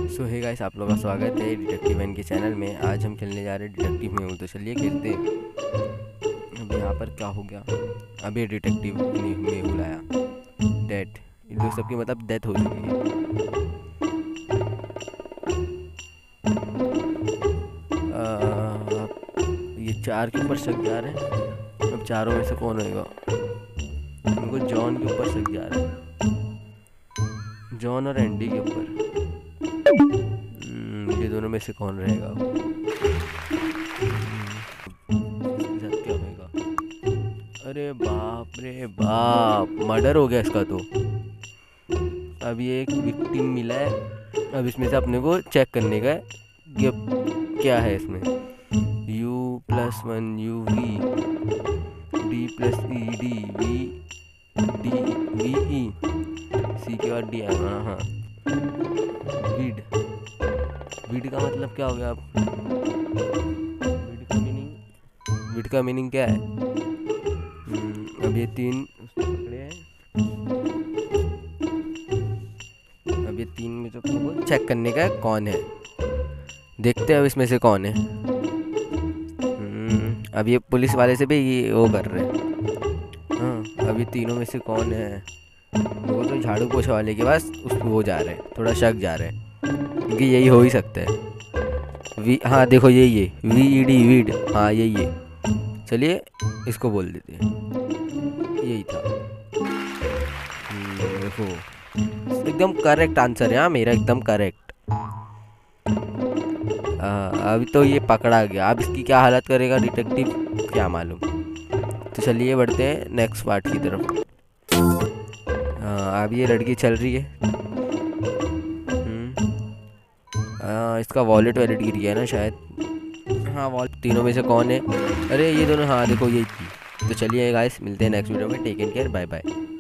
सो hey guys, आप लोगों का स्वागत है डिटेक्टिव एन के चैनल में। आज हम खेलने जा रहे हैं डिटेक्टिव में हूँ, तो चलिए खेलते हैं। अब यहाँ पर क्या हो गया? अभी डिटेक्टिव में हूँ लाया डेथ। इन लोग सबकी मतलब डेथ हो चुकी है। ये चार के ऊपर शक जा रहे हैं। अब चारों में से कौन होएगा? उनको जॉन के ऊपर शक जा रहा है, जॉन और एंडी के ऊपर। ये दोनों में से कौन रहेगा? इसके साथ क्या होगा? अरे बाप रे बाप, मर्डर हो गया इसका। तो अब ये एक विक्टिम मिला है। अब इसमें से अपने को चेक करने का है कि अब क्या है इसमें। U+1 UV D+ED VE C के बाद D आएगा। हाँ, विड विड का मतलब क्या हो गया? आप विड का मीनिंग क्या है? अब ये तीन पकड़े हैं। अब ये तीन में जो वो चेक करने का है कौन है। देखते हैं अब इसमें से कौन है। अब ये पुलिस वाले से भी ये वो कर रहे हैं। हाँ, अब ये तीनों में से कौन है? वो तो झाड़ू पोछा वाले के पास उसको वो जा रहे हैं, थोड़ा शक जा रहे हैं, क्योंकि यही हो ही सकता है। हाँ देखो, यही है VED वीड। हाँ यही है। चलिए इसको बोल देते हैं, यही था। देखो, एकदम करेक्ट आंसर है। हाँ, मेरा एकदम करेक्ट। अभी तो ये पकड़ा गया। अब इसकी क्या हालत करेगा डिटेक्टिव, क्या मालूम। तो चलिए बढ़ते हैं नेक्स्ट पार्ट की तरफ। अब ये लड़की चल रही है। इसका वॉलेट गिर गया ना शायद। हाँ, वॉलेट। तीनों में से कौन है? अरे ये दोनों। हाँ देखो, यही थी। तो चलिए गाइस, मिलते हैं नेक्स्ट वीडियो में। Take care, bye bye.